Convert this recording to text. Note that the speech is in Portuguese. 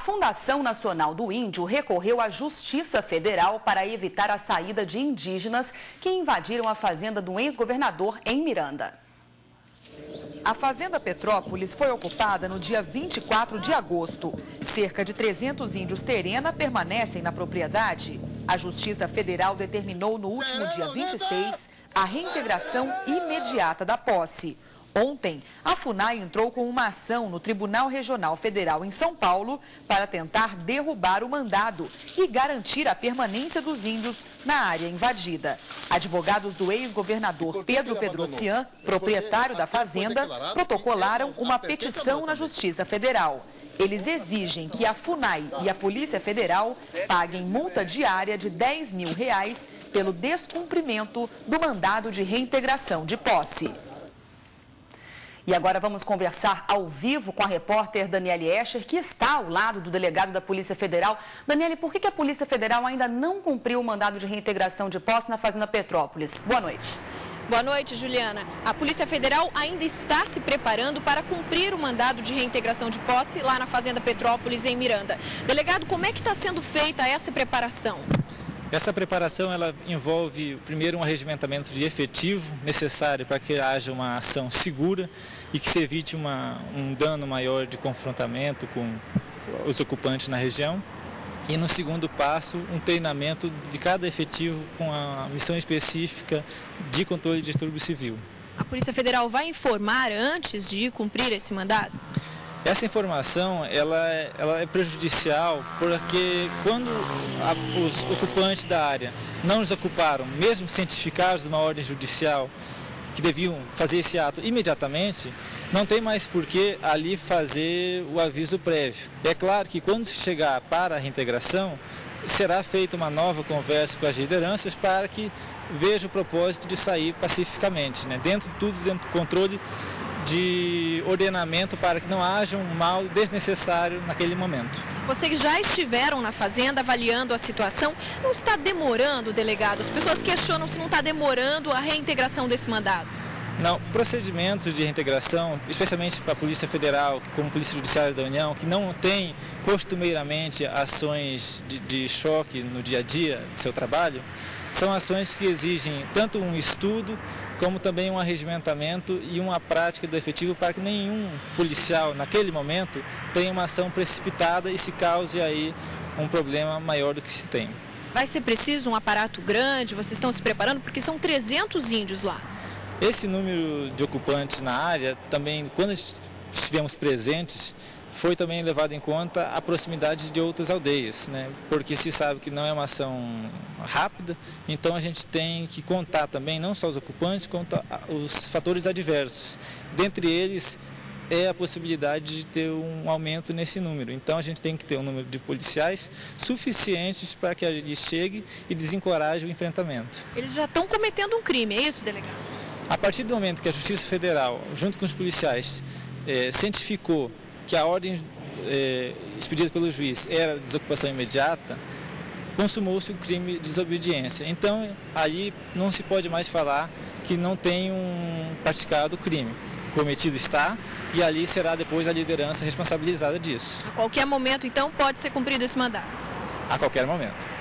Fundação Nacional do Índio recorreu à Justiça Federal para evitar a saída de indígenas que invadiram a fazenda do ex-governador em Miranda. A Fazenda Petrópolis foi ocupada no dia 24 de agosto. Cerca de 300 índios Terena permanecem na propriedade. A Justiça Federal determinou no último dia 26 a reintegração imediata da posse. Ontem, a FUNAI entrou com uma ação no Tribunal Regional Federal em São Paulo para tentar derrubar o mandado e garantir a permanência dos índios na área invadida. Advogados do ex-governador Pedro Pedrocian, proprietário da fazenda, protocolaram uma petição na Justiça Federal. Eles exigem que a FUNAI e a Polícia Federal paguem multa diária de R$10 mil pelo descumprimento do mandado de reintegração de posse. E agora vamos conversar ao vivo com a repórter Daniele Escher, que está ao lado do delegado da Polícia Federal. Daniele, por que a Polícia Federal ainda não cumpriu o mandado de reintegração de posse na Fazenda Petrópolis? Boa noite. Boa noite, Juliana. A Polícia Federal ainda está se preparando para cumprir o mandado de reintegração de posse lá na Fazenda Petrópolis, em Miranda. Delegado, como é que está sendo feita essa preparação? Essa preparação ela envolve, primeiro, um arregimentamento de efetivo necessário para que haja uma ação segura e que se evite um dano maior de confrontamento com os ocupantes na região. E, no segundo passo, um treinamento de cada efetivo com a missão específica de controle de distúrbio civil. A Polícia Federal vai informar antes de cumprir esse mandado? Essa informação ela é prejudicial porque quando os ocupantes da área não os ocuparam, mesmo cientificados de uma ordem judicial, que deviam fazer esse ato imediatamente, não tem mais por que ali fazer o aviso prévio. É claro que quando se chegar para a reintegração, será feita uma nova conversa com as lideranças para que veja o propósito de sair pacificamente, né? Dentro do controle de ordenamento para que não haja um mal desnecessário naquele momento. Vocês já estiveram na fazenda avaliando a situação. Não está demorando, delegado? As pessoas questionam se não está demorando a reintegração desse mandado. Não, procedimentos de reintegração, especialmente para a Polícia Federal, como Polícia Judiciária da União, que não tem costumeiramente ações de choque no dia a dia do seu trabalho, são ações que exigem tanto um estudo como também um arregimentamento e uma prática do efetivo para que nenhum policial, naquele momento, tenha uma ação precipitada e se cause aí um problema maior do que se tem. Vai ser preciso um aparato grande? Vocês estão se preparando? Porque são 300 índios lá. Esse número de ocupantes na área, também, quando estivemos presentes, foi também levado em conta a proximidade de outras aldeias, né? Porque se sabe que não é uma ação rápida, então a gente tem que contar também não só os ocupantes, quanto os fatores adversos. Dentre eles é a possibilidade de ter um aumento nesse número. Então a gente tem que ter um número de policiais suficientes para que a gente chegue e desencoraje o enfrentamento. Eles já estão cometendo um crime, é isso, delegado? A partir do momento que a Justiça Federal, junto com os policiais, cientificou que a ordem expedida pelo juiz era desocupação imediata, consumou-se o crime de desobediência. Então, aí não se pode mais falar que não tem praticado o crime. Cometido está e ali será depois a liderança responsabilizada disso. A qualquer momento, então, pode ser cumprido esse mandado? A qualquer momento.